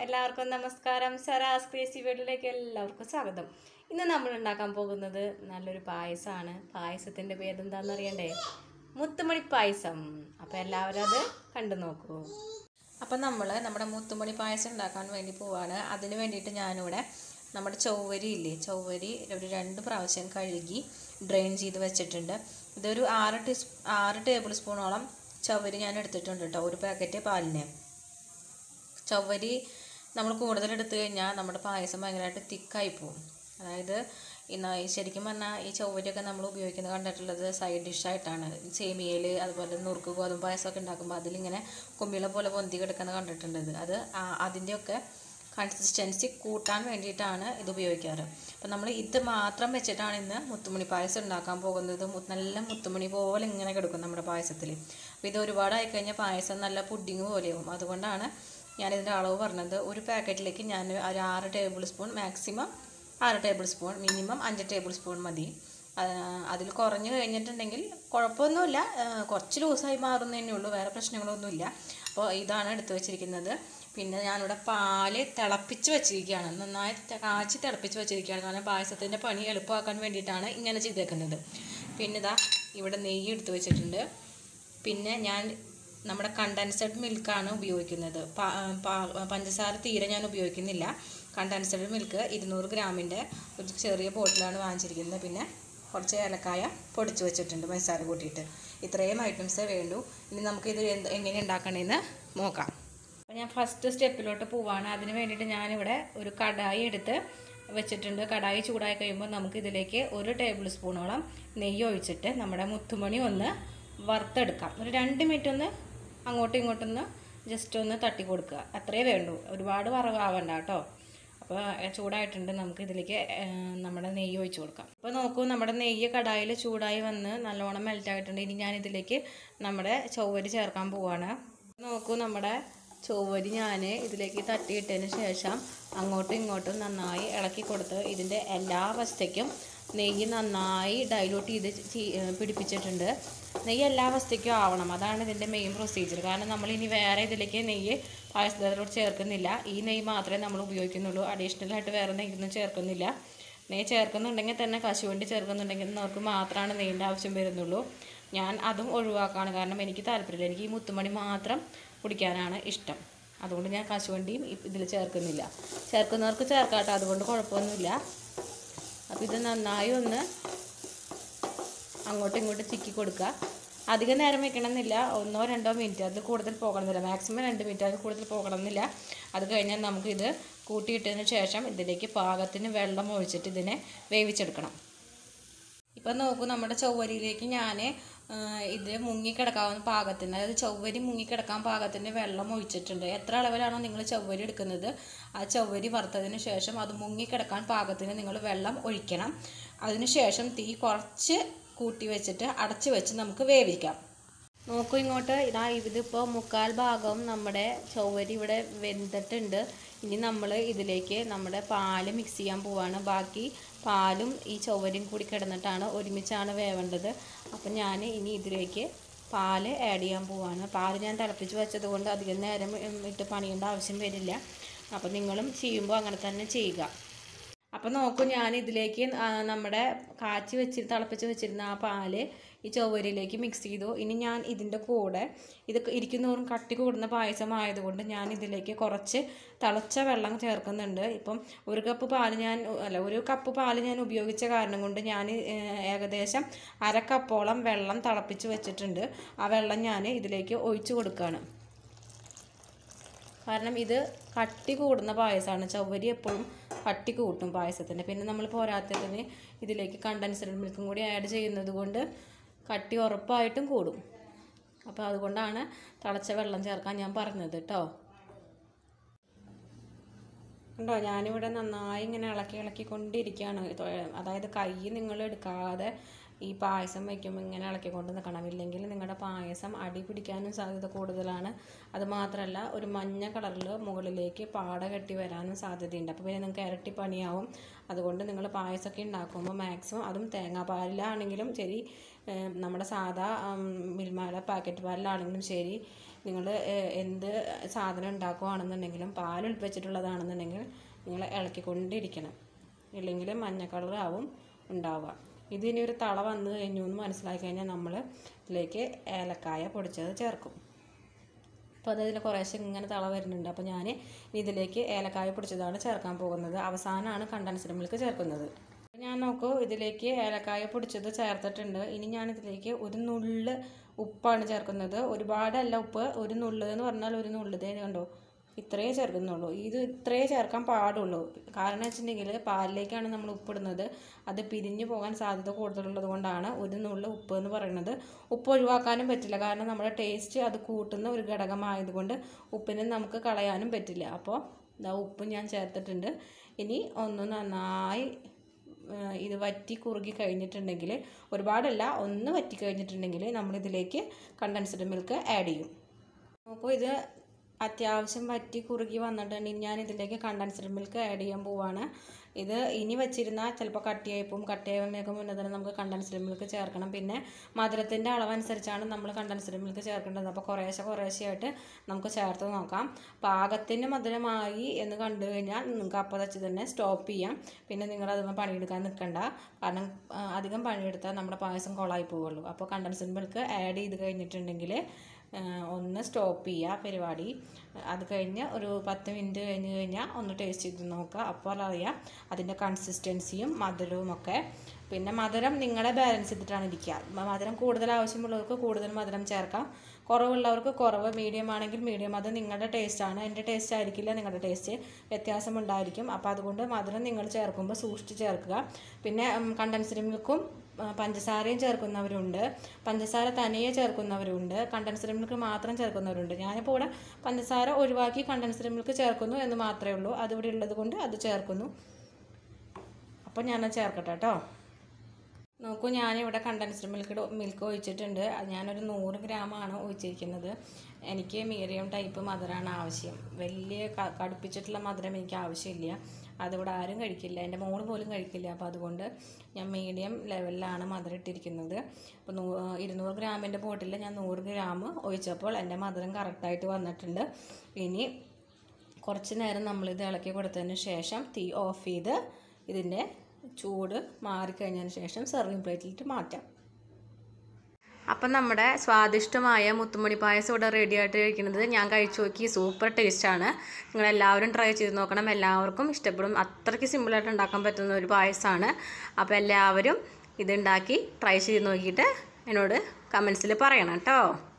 എല്ലാവർക്കും നമസ്കാരം. Sara's crazy വീട്ടിലേക്ക് എല്ലാവർക്കും സ്വാഗതം. ഇന്ന് നമ്മൾ ഉണ്ടാക്കാൻ പോകുന്നത് നല്ലൊരു പായസമാണ്. പായസത്തിൻ്റെ പേരെന്താണെന്ന് അറിയണ്ടേ? മുത്തുമണി പായസം. അപ്പോൾ എല്ലാവരും അത് കണ്ടു നോക്കൂ. അപ്പം നമ്മുടെ മുത്തുമണി പായസം ഉണ്ടാക്കാൻ വേണ്ടി പോവാണ്. അതിന് വേണ്ടിയിട്ട് ഞാനിവിടെ നമ്മുടെ ചൊവ്വരി ഇല്ലേ, ചൊവ്വരി ഒരു 2 പ്രാവശ്യം കഴുകി ഡ്രെയിൻ ചെയ്ത് വെച്ചിട്ടുണ്ട്. ഇതൊരു 6 ടേബിൾ സ്പൂണോളം ചൊവ്വരി ഞാൻ എടുത്തിട്ടുണ്ട് കേട്ടോ, ഒരു പാക്കറ്റ് പാലിന്. ചൊവ്വരി നമ്മൾ കൂടുതൽ എടുത്തു കഴിഞ്ഞാൽ നമ്മുടെ പായസം ഭയങ്കരമായിട്ട് തിക്കായി പോകും. അതായത് ശരിക്കും പറഞ്ഞാൽ ഈ ചൊവ്വരിയൊക്കെ നമ്മൾ ഉപയോഗിക്കുന്നത് കണ്ടിട്ടുള്ളത് സൈഡ് ഡിഷായിട്ടാണ്. സേമിയയിൽ അതുപോലെ നുറുക്ക് ഗോതമ്പ് പായസമൊക്കെ ഉണ്ടാക്കുമ്പോൾ അതിലിങ്ങനെ കുമ്പിള പോലെ പൊന്തി കിടക്കുന്നത് കണ്ടിട്ടുണ്ട്. അത് അതിൻ്റെയൊക്കെ കൺസിസ്റ്റൻസി കൂട്ടാൻ വേണ്ടിയിട്ടാണ് ഇത് ഉപയോഗിക്കാറ്. അപ്പം നമ്മൾ ഇത് മാത്രം വെച്ചിട്ടാണ് ഇന്ന് മുത്തുമണി പായസം ഉണ്ടാക്കാൻ പോകുന്നത്. നല്ല മുത്തുമണി പോലെ ഇങ്ങനെ കിടക്കും നമ്മുടെ പായസത്തിൽ. അപ്പോൾ ഇത് ഒരുപാടായി കഴിഞ്ഞാൽ പായസം നല്ല പുഡിങ് പോലെയാവും. അതുകൊണ്ടാണ് ഞാനിതിൻ്റെ അളവ് പറഞ്ഞത്. ഒരു പാക്കറ്റിലേക്ക് ഞാൻ ഒരു 6 tablespoon, maximum 6 tablespoon, minimum 5 tablespoon മതി. അതിൽ കുറഞ്ഞ് കഴിഞ്ഞിട്ടുണ്ടെങ്കിൽ കുഴപ്പമൊന്നുമില്ല, കുറച്ച് ലൂസായി മാറുന്നതന്നെ ഉള്ളൂ, വേറെ പ്രശ്നങ്ങളൊന്നുമില്ല. അപ്പോൾ ഇതാണ് എടുത്തു വെച്ചിരിക്കുന്നത്. പിന്നെ ഞാനിവിടെ പാല് തിളപ്പിച്ച് വെച്ചിരിക്കുകയാണ്, നന്നായി കാച്ചി തിളപ്പിച്ച് വെച്ചിരിക്കുകയാണ്. കാരണം പായസത്തിൻ്റെ പണി എളുപ്പമാക്കാൻ വേണ്ടിയിട്ടാണ് ഇങ്ങനെ ചെയ്തേക്കുന്നത്. പിന്നെ ഇതാ ഇവിടെ നെയ്യ് എടുത്തു വെച്ചിട്ടുണ്ട്. പിന്നെ ഞാൻ നമ്മുടെ കണ്ടൻസഡ് മിൽക്കാണ് ഉപയോഗിക്കുന്നത്. പഞ്ചസാര തീരെ ഞാൻ ഉപയോഗിക്കുന്നില്ല. കണ്ടൻസഡ് മിൽക്ക് 200 ഗ്രാമിൻ്റെ ഒരു ചെറിയ ബോട്ടിലാണ് വാങ്ങിച്ചിരിക്കുന്നത്. പിന്നെ കുറച്ച് ഏലക്കായ പൊടിച്ച് വെച്ചിട്ടുണ്ട് പഞ്ചസാര കൂട്ടിയിട്ട്. ഇത്രയും ഐറ്റംസേ വേണ്ടൂ. ഇനി നമുക്കിത് എങ്ങനെ ഉണ്ടാക്കണമെന്ന് നോക്കാം. അപ്പോൾ ഞാൻ ഫസ്റ്റ് സ്റ്റെപ്പിലോട്ട് പോവാണ്. അതിന് വേണ്ടിയിട്ട് ഞാനിവിടെ ഒരു കടായി എടുത്ത് വെച്ചിട്ടുണ്ട്. കടായി ചൂടായി കഴിയുമ്പോൾ നമുക്കിതിലേക്ക് 1 ടേബിൾ സ്പൂണോളം നെയ്യ് ഒഴിച്ചിട്ട് നമ്മുടെ മുത്തുമണി ഒന്ന് വറുത്തെടുക്കാം. ഒരു 2 മിനിറ്റ് ഒന്ന് അങ്ങോട്ടും ഇങ്ങോട്ടൊന്ന് ജസ്റ്റ് ഒന്ന് തട്ടി കൊടുക്കുക, അത്രേ വേണ്ടൂ. ഒരുപാട് വറവാവണ്ട കേട്ടോ. അപ്പോൾ ചൂടായിട്ടുണ്ട്, നമുക്ക് ഇതിലേക്ക് നമ്മുടെ നെയ്യ് ഒഴിച്ച് കൊടുക്കാം. അപ്പോൾ നോക്കൂ, നമ്മുടെ നെയ്യ് കടായിൽ ചൂടായി വന്ന് നല്ലോണം മെൽറ്റായിട്ടുണ്ട്. ഇനി ഞാനിതിലേക്ക് നമ്മുടെ ചൊവ്വരി ചേർക്കാൻ പോവാണ്. നോക്കൂ, നമ്മുടെ ചൊവ്വരി ഞാൻ ഇതിലേക്ക് തട്ടിയിട്ടതിന് ശേഷം അങ്ങോട്ടും ഇങ്ങോട്ടും നന്നായി ഇളക്കി കൊടുത്ത് ഇതിൻ്റെ എല്ലാ വശത്തേക്കും നെയ്യ് നന്നായി ഡൈലൂട്ട് ചെയ്ത് പിടിപ്പിച്ചിട്ടുണ്ട്. നെയ്യ് എല്ലാ വശത്തേക്കും ആവണം, അതാണ് ഇതിൻ്റെ മെയിൻ പ്രൊസീജിയർ. കാരണം നമ്മളിനി വേറെ ഇതിലേക്ക് നെയ്യ് പായസത്തിലോട്ട് ചേർക്കുന്നില്ല. ഈ നെയ്യ് മാത്രമേ നമ്മൾ ഉപയോഗിക്കുന്നുള്ളൂ. അഡീഷണലായിട്ട് വേറെ നെയ്യൊന്നും ചേർക്കുന്നില്ല. നെയ്യ് ചേർക്കുന്നുണ്ടെങ്കിൽ തന്നെ കശുവണ്ടി ചേർക്കുന്നുണ്ടെങ്കിൽ അവർക്ക് മാത്രമാണ് നെയ്യിൻ്റെ ആവശ്യം വരുന്നുള്ളൂ. ഞാൻ അതും ഒഴിവാക്കാണ്, കാരണം എനിക്ക് താല്പര്യമില്ല. എനിക്ക് ഈ മുത്തുമണി മാത്രം കുടിക്കാനാണ് ഇഷ്ടം. അതുകൊണ്ട് ഞാൻ കശുവണ്ടിയും ഇതിൽ ചേർക്കുന്നില്ല. ചേർക്കുന്നവർക്ക് ചേർക്കാട്ടോ, അതുകൊണ്ട് കുഴപ്പമൊന്നുമില്ല. അപ്പോൾ ഇത് നന്നായി ഒന്ന് അങ്ങോട്ടും ഇങ്ങോട്ടും ചിക്കി കൊടുക്കുക. അധികം നേരം വെക്കണമെന്നില്ല, 1-2 മിനിറ്റ്, അതിൽ കൂടുതൽ പോകണമെന്നില്ല. മാക്സിമം 2 മിനിറ്റ്, അതിൽ കൂടുതൽ പോകണമെന്നില്ല. അത് കഴിഞ്ഞാൽ നമുക്കിത് കൂട്ടിയിട്ടതിന് ശേഷം ഇതിലേക്ക് പാകത്തിന് വെള്ളം ഒഴിച്ചിട്ട് ഇതിനെ വേവിച്ചെടുക്കണം. ഇപ്പം നോക്കൂ, നമ്മുടെ ചൊവ്വരിയിലേക്ക് ഞാൻ ഇത് മുങ്ങിക്കിടക്കാവുന്ന പാകത്തിന്, അതായത് ചൊവ്വരി മുങ്ങിക്കിടക്കാൻ പാകത്തിന് വെള്ളം ഒഴിച്ചിട്ടുണ്ട്. എത്ര അളവിലാണോ നിങ്ങൾ ചൊവ്വരി എടുക്കുന്നത്, ആ ചൊവ്വരി വറുത്തതിന് ശേഷം അത് മുങ്ങിക്കിടക്കാൻ പാകത്തിന് നിങ്ങൾ വെള്ളം ഒഴിക്കണം. അതിനുശേഷം തീ കുറച്ച് കൂട്ടി വെച്ചിട്ട് അടച്ച് വെച്ച് നമുക്ക് വേവിക്കാം. നോക്കൂ ഇങ്ങോട്ട്, ഇതിപ്പോൾ 1/4 ഭാഗം നമ്മുടെ ചൊവ്വരി ഇവിടെ വെന്തിട്ടുണ്ട്. ഇനി നമ്മൾ ഇതിലേക്ക് നമ്മുടെ പാല് മിക്സ് ചെയ്യാൻ പോവാണ്. ബാക്കി പാലും ഈ ചൊവ്വരിയും കൂടി കിടന്നിട്ടാണ് ഒരുമിച്ചാണ് വേവേണ്ടത്. അപ്പം ഞാൻ ഇനി ഇതിലേക്ക് പാല് ആഡ് ചെയ്യാൻ പോവാണ്. പാല് ഞാൻ തിളപ്പിച്ച് വെച്ചത് കൊണ്ട് അധികം നേരം ഇട്ട് പണിയേണ്ട ആവശ്യം വരില്ല. അപ്പം നിങ്ങളും ചെയ്യുമ്പോൾ അങ്ങനെ തന്നെ ചെയ്യുക. അപ്പം നോക്കൂ, ഞാൻ ഇതിലേക്ക് നമ്മുടെ തിളപ്പിച്ച് വെച്ചിരുന്ന ആ പാല് ഈ ചൊവ്വരിയിലേക്ക് മിക്സ് ചെയ്തു. ഇനി ഞാൻ ഇതിൻ്റെ കൂടെ ഇത് ഇരിക്കുന്നവരും കട്ടി കൂടുന്ന പായസമായതുകൊണ്ട് ഞാൻ ഇതിലേക്ക് കുറച്ച് തിളച്ച വെള്ളം ചേർക്കുന്നുണ്ട്. ഇപ്പം 1 കപ്പ് പാല് ഞാൻ ഉപയോഗിച്ച കാരണം കൊണ്ട് ഞാൻ ഏകദേശം 1/2 കപ്പോളം വെള്ളം തിളപ്പിച്ച് വെച്ചിട്ടുണ്ട്. ആ വെള്ളം ഞാൻ ഇതിലേക്ക് ഒഴിച്ചു കൊടുക്കുകയാണ്. കാരണം ഇത് കട്ടി കൂടുന്ന പായസമാണ്. ചൊവ്വരി എപ്പോഴും കട്ടി കൂട്ടും പായസത്തിന്. പിന്നെ നമ്മൾ പോരാത്തതിന് ഇതിലേക്ക് കണ്ടൻസ്ഡ് മിൽക്കും കൂടി ആഡ് ചെയ്യുന്നത് കൊണ്ട് കട്ടി ഉറപ്പായിട്ടും കൂടും. അപ്പോൾ അതുകൊണ്ടാണ് തിളച്ച വെള്ളം ചേർക്കാൻ ഞാൻ പറഞ്ഞത് കേട്ടോ. കണ്ടോ, ഞാനിവിടെ നന്നായി ഇങ്ങനെ ഇളക്കിക്കൊണ്ടിരിക്കുകയാണ്. അതായത് കൈ നിങ്ങൾ എടുക്കാതെ ഈ പായസം വയ്ക്കുമ്പോൾ ഇങ്ങനെ ഇളക്കിക്കൊണ്ട് നിൽക്കണം. ഇല്ലെങ്കിൽ നിങ്ങളുടെ പായസം അടി പിടിക്കാനും സാധ്യത കൂടുതലാണ്. അതുമാത്രമല്ല ഒരു മഞ്ഞ കളറിൽ മുകളിലേക്ക് പാട കെട്ടി വരാനും സാധ്യതയുണ്ട്. അപ്പോൾ പിന്നെ നിങ്ങൾക്ക് ഇരട്ടി പണിയാവും. അതുകൊണ്ട് നിങ്ങൾ പായസമൊക്കെ ഉണ്ടാക്കുമ്പോൾ മാക്സിമം, അതും തേങ്ങാപ്പാലിലാണെങ്കിലും ശരി, നമ്മുടെ സാധാ മിൽമയുടെ പാക്കറ്റ് പാലിലാണെങ്കിലും ശരി, നിങ്ങൾ എന്ത് സാധനം ഉണ്ടാക്കുകയാണെന്നുണ്ടെങ്കിലും പാൽ ഒളിപ്പിച്ചിട്ടുള്ളതാണെന്നുണ്ടെങ്കിൽ നിങ്ങൾ ഇളക്കിക്കൊണ്ടിരിക്കണം, ഇല്ലെങ്കിൽ മഞ്ഞ കളറാവും ഉണ്ടാവുക. ഇതിനി ഒരു തള വന്നു കഴിഞ്ഞു എന്ന് മനസ്സിലാക്കി കഴിഞ്ഞാൽ നമ്മൾ ഇതിലേക്ക് ഏലക്കായ പൊടിച്ചത് ചേർക്കും. അപ്പോൾ അതിൽ കുറേശ്ശെ ഇങ്ങനെ തള വരുന്നുണ്ട്. അപ്പോൾ ഞാൻ ഇതിലേക്ക് ഏലക്കായ പൊടിച്ചതാണ് ചേർക്കാൻ പോകുന്നത്. അവസാനമാണ് കണ്ടൻസ്ഡ് മിൽക്ക് ചേർക്കുന്നത്. ഞാൻ നോക്കൂ, ഇതിലേക്ക് ഏലക്കായ പൊടിച്ചത് ചേർത്തിട്ടുണ്ട്. ഇനി ഞാൻ ഇതിലേക്ക് ഒരു നുള്ള് ഉപ്പാണ് ചേർക്കുന്നത്. ഒരുപാടല്ല ഉപ്പ്, ഒരു നുള്ള് എന്ന് പറഞ്ഞാൽ ഒരു നുള്ളിതേ കണ്ടോ, ഇത്രയേ ചേർക്കുന്നുള്ളൂ. ഇത് ഇത്രയേ ചേർക്കാൻ പാടുള്ളൂ. കാരണം വെച്ചിട്ടുണ്ടെങ്കിൽ പാലിലേക്കാണ് നമ്മൾ ഉപ്പിടുന്നത്, അത് പിരിഞ്ഞു പോകാൻ സാധ്യത കൂടുതലുള്ളത് കൊണ്ടാണ് ഒരു നുള്ള് ഉപ്പ് എന്ന് പറയുന്നത്. ഉപ്പ് ഒഴിവാക്കാനും പറ്റില്ല, കാരണം നമ്മുടെ ടേസ്റ്റ് അത് കൂട്ടുന്ന ഒരു ഘടകമായതുകൊണ്ട് ഉപ്പിനെ നമുക്ക് കളയാനും പറ്റില്ല. അപ്പോൾ ഇതാ ഉപ്പ് ഞാൻ ചേർത്തിട്ടുണ്ട്. ഇനി ഒന്ന് നന്നായി ഇത് വറ്റി കുറുകി കഴിഞ്ഞിട്ടുണ്ടെങ്കിൽ, ഒരുപാടല്ല, ഒന്ന് വറ്റി കഴിഞ്ഞിട്ടുണ്ടെങ്കിൽ നമ്മളിതിലേക്ക് കണ്ടൻസ്ഡ് മിൽക്ക് ആഡ് ചെയ്യും. അപ്പോൾ ഇത് അത്യാവശ്യം വറ്റി കുറുകി വന്നിട്ടുണ്ടെങ്കിൽ ഞാൻ ഇതിലേക്ക് കണ്ടൻസ്ഡ് മിൽക്ക് ആഡ് ചെയ്യാൻ പോവാണ്. ഇത് ഇനി വെച്ചിരുന്നാൽ ചിലപ്പോൾ കട്ടിയായിപ്പോവും. കട്ടിയാവുന്നതിനൊക്കെ മുന്നേ തന്നെ നമുക്ക് കണ്ടൻസ്ഡ് മിൽക്ക് ചേർക്കണം. പിന്നെ മധുരത്തിൻ്റെ അളവനുസരിച്ചാണ് നമ്മൾ കണ്ടൻസ്ഡ് മിൽക്ക് ചേർക്കേണ്ടത്. അപ്പോൾ കുറേശ്ശെയായിട്ട് നമുക്ക് ചേർത്ത് നോക്കാം. പാകത്തിന് മധുരമായി എന്ന് കണ്ടു കഴിഞ്ഞാൽ നിങ്ങൾക്ക് അപ്പോൾ വെച്ച് തന്നെ സ്റ്റോപ്പ് ചെയ്യാം. പിന്നെ നിങ്ങളതൊന്നും പണിയെടുക്കാൻ നിൽക്കണ്ട, കാരണം അധികം പണിയെടുത്താൽ നമ്മുടെ പായസം കൊളായി പോവുള്ളൂ. അപ്പോൾ കണ്ടൻസ്ഡ് മിൽക്ക് ആഡ് ചെയ്ത് കഴിഞ്ഞിട്ടുണ്ടെങ്കിൽ ഒന്ന് സ്റ്റോപ്പ് ചെയ്യുക പരിപാടി. അത് കഴിഞ്ഞ് ഒരു 10 മിനിറ്റ് കഴിഞ്ഞ് കഴിഞ്ഞാൽ ഒന്ന് ടേസ്റ്റ് ചെയ്ത് നോക്കുക. അപ്പോൾ അറിയാം അതിൻ്റെ കൺസിസ്റ്റൻസിയും മധുരവും ഒക്കെ. പിന്നെ മധുരം നിങ്ങളെ ബാലൻസ് ചെയ്തിട്ടാണ് ഇരിക്കുക. മധുരം കൂടുതൽ ആവശ്യമുള്ളവർക്ക് കൂടുതൽ മധുരം ചേർക്കാം, കുറവുള്ളവർക്ക് കുറവ്, മീഡിയം ആണെങ്കിൽ മീഡിയം. അത് നിങ്ങളുടെ ടേസ്റ്റാണ്, എൻ്റെ ടേസ്റ്റ് ആയിരിക്കില്ല നിങ്ങളുടെ ടേസ്റ്റ്, വ്യത്യാസമുണ്ടായിരിക്കും. അപ്പോൾ അതുകൊണ്ട് മധുരം നിങ്ങൾ ചേർക്കുമ്പോൾ സൂക്ഷിച്ച് ചേർക്കുക. പിന്നെ കണ്ടൻസ്ഡ് മിൽക്കും പഞ്ചസാരയും ചേർക്കുന്നവരുണ്ട്, പഞ്ചസാര തനിയെ ചേർക്കുന്നവരുണ്ട്, കണ്ടൻസ്ഡ് മിൽക്ക് മാത്രം ചേർക്കുന്നവരുണ്ട്. ഞാനിപ്പോൾ ഇവിടെ പഞ്ചസാര ഒഴിവാക്കി കണ്ടൻസ്ഡ് മിൽക്ക് ചേർക്കുന്നു എന്ന് മാത്രമേ ഉള്ളൂ. അതിവിടെ ഉള്ളത് കൊണ്ട് അത് ചേർക്കുന്നു. അപ്പോൾ ഞാനത് ചേർക്കട്ടെ കേട്ടോ. നോക്കൂ, ഞാനിവിടെ കണ്ടൻസ്ഡ് മിൽക്ക് ഒഴിച്ചിട്ടുണ്ട്. ഞാനൊരു 100 ഗ്രാമാണ് ഒഴിച്ചിരിക്കുന്നത്. എനിക്ക് മീഡിയം ടൈപ്പ് മധുരമാണ് ആവശ്യം. വലിയ കടുപ്പിച്ചിട്ടുള്ള മധുരം എനിക്ക് ആവശ്യമില്ല. അതിവിടെ ആരും കഴിക്കില്ല, എൻ്റെ മോള് പോലും കഴിക്കില്ല. അപ്പോൾ അതുകൊണ്ട് ഞാൻ മീഡിയം ലെവലിലാണ് മധുരം ഇട്ടിരിക്കുന്നത്. അപ്പോൾ 200 ഗ്രാമിൻ്റെ ബോട്ടിൽ ഞാൻ 100 ഗ്രാം ഒഴിച്ചപ്പോൾ എൻ്റെ മധുരം കറക്റ്റായിട്ട് വന്നിട്ടുണ്ട്. ഇനി കുറച്ച് നേരം നമ്മളിത് ഇളക്കി കൊടുത്തതിന് ശേഷം തീ ഓഫ് ചെയ്ത് ഇതിൻ്റെ ചൂട് മാറിക്കഴിഞ്ഞതിന് ശേഷം സെർവിങ് പ്ലേറ്റിലിട്ട് മാറ്റാം. അപ്പം നമ്മുടെ സ്വാദിഷ്ടമായ മുത്തുമണി പായസം ഇവിടെ റെഡി ആയിട്ട് കഴിക്കുന്നത് ഞാൻ കഴിച്ചു നോക്കി, സൂപ്പർ ടേസ്റ്റാണ്. നിങ്ങളെല്ലാവരും ട്രൈ ചെയ്ത് നോക്കണം, എല്ലാവർക്കും ഇഷ്ടപ്പെടും. അത്രയ്ക്ക് സിമ്പിളായിട്ട് ഉണ്ടാക്കാൻ പറ്റുന്ന ഒരു പായസമാണ്. അപ്പോൾ എല്ലാവരും ഇതുണ്ടാക്കി ട്രൈ ചെയ്ത് നോക്കിയിട്ട് എന്നോട് കമൻസിൽ പറയണം കേട്ടോ.